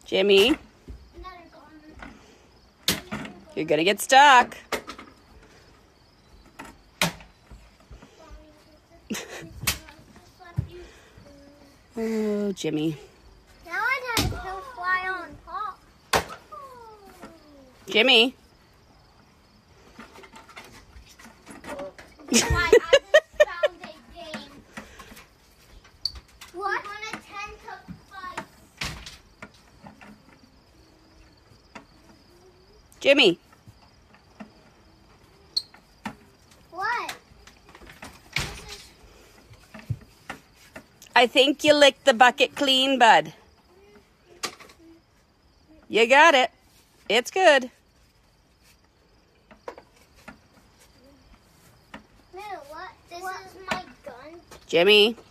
Jimmy, you're gonna get stuck. Oh, Jimmy. Now I know he'll fly on top. Jimmy. I just found a game. What? We want a 10 to 5. Jimmy. What? I think you licked the bucket clean, bud. You got it. It's good. No, what? This is my gun. Jimmy.